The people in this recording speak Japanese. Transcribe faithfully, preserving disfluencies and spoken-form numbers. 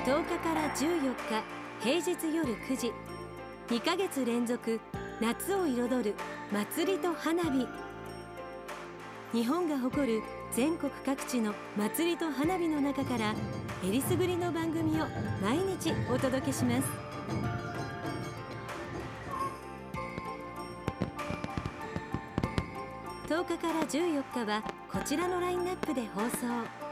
とおかからじゅうよっか平日夜くじ、にかげつ連続夏を彩る祭りと花火。日本が誇る全国各地の祭りと花火の中からえりすぐりの番組を毎日お届けします。とおかからじゅうよっかはこちらのラインナップで放送。